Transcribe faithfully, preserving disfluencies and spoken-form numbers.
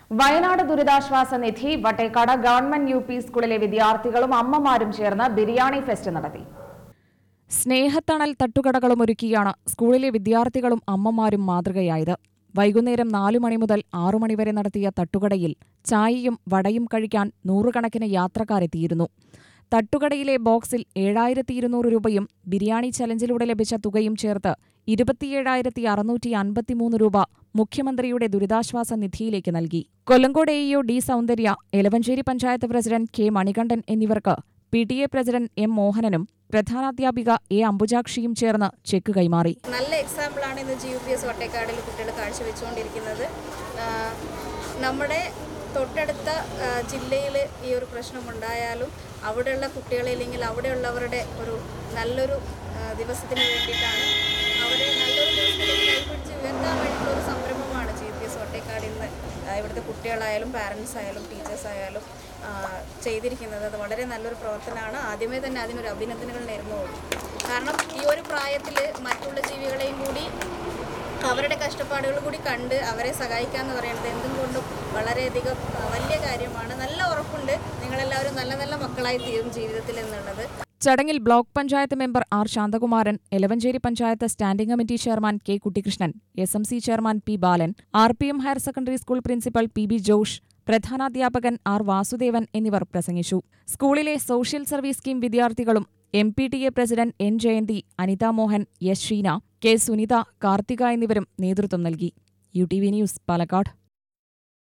വയനാട് ദുരിതാശ്വാസ നിധി Vattekkad government U P സ്കൂളിലെ വിദ്യാർത്ഥികളും അമ്മമാരും ചേർന്ന് ബിരിയാണി ഫെസ്റ്റ് നടത്തി. സ്നേഹത്തണൽ തട്ടുകടകളും ഒരുക്കിയാണ് സ്കൂളിലെ വിദ്യാർത്ഥികളും അമ്മമാരും മാതൃകയായത്. വൈകുന്നേരം നാലു മണി മുതൽ ആറു മണിവരെ നടത്തിയ തട്ടുകടയിൽ ചായയും വടയും കഴിക്കാൻ നൂറുകണക്കിന് യാത്രക്കാരെത്തിയിരുന്നു. തട്ടുകടയിലെ ബോക്സിൽ ഏഴായിരത്തി ഇരുന്നൂറ് രൂപയും ബിരിയാണി ചലഞ്ചിലൂടെ ലഭിച്ച തുകയും ചേർത്ത് ഇരുപത്തിയേഴായിരത്തി അറുന്നൂറ്റി അൻപത്തിമൂന്ന് രൂപ മുഖ്യമന്ത്രിയുടെ ദുരിതാശ്വാസ നിധിയിലേക്ക് നൽകി. Kollengode A E O D Soundarya, Elavanchery panchayat president K Manikandan എന്നിവർക്ക് P T A president M മോഹനനും പ്രധാനാധ്യാപിക എ അംബുജാക്ഷിയും ചേർന്ന് ചെക്ക് കൈമാറി. നല്ല എക്സാമ്പിളാണ് ഇന്ന് ജി യു പി എസ് വട്ടേക്കാടിൽ കുട്ടികൾ കാഴ്ചവെച്ചുകൊണ്ടിരിക്കുന്നത്. നമ്മുടെ തൊട്ടടുത്ത ജില്ലയിൽ ഈ ഒരു പ്രശ്നമുണ്ടായാലും അവിടെയുള്ള കുട്ടികളെ അല്ലെങ്കിൽ അവിടെയുള്ളവരുടെ ഒരു നല്ലൊരു ദിവസത്തിന് വേണ്ടിയിട്ടാണ്, അവരെ നല്ലൊരു ദിവസത്തിലേക്ക് കൈപിടിച്ച് ഉയർത്താൻ വേണ്ടിയിട്ടുള്ള ഒരു സംരംഭമാണ് G U P S Vattekkad ഇന്ന് ഇവിടുത്തെ കുട്ടികളായാലും പാരൻസ് ആയാലും ടീച്ചേഴ്സ് ആയാലും ചെയ്തിരിക്കുന്നത്. അത് വളരെ നല്ലൊരു പ്രവർത്തനമാണ്. ആദ്യമേ തന്നെ അതിനൊരു അഭിനന്ദനങ്ങൾ നേർന്നുകൊള്ളു. കാരണം ഈ ഒരു പ്രായത്തിൽ മറ്റുള്ള ജീവികളെയും കൂടി അവരുടെ കഷ്ടപ്പാടുകൾ കൂടി കണ്ട് അവരെ സഹായിക്കുക എന്ന് പറയുന്നത് എന്തും കൊണ്ടും വളരെയധികം വലിയ കാര്യമാണ്. നല്ല ഉറപ്പുണ്ട് നിങ്ങളെല്ലാവരും നല്ല നല്ല മക്കളായി തീരും ജീവിതത്തിൽ എന്നുള്ളത്. ചടങ്ങിൽ block panchayat member R Santhakumaran, Elavanchery panchayat standing committee chairman K Kuttikrishnan, S M C chairman P Balan, R P M higher secondary school principal P B Josh, പ്രധാനാധ്യാപകൻ ആർ വാസുദേവൻ എന്നിവർ പ്രസംഗിച്ചു. സ്കൂളിലെ സോഷ്യൽ സർവീസ് സ്കീം വിദ്യാർത്ഥികളും M P T A president N Jayanthi, Anitha Mohan, S Sheena, K Sunitha, Karthika എന്നിവരും നേതൃത്വം നൽകി. U T V news, Palakkad.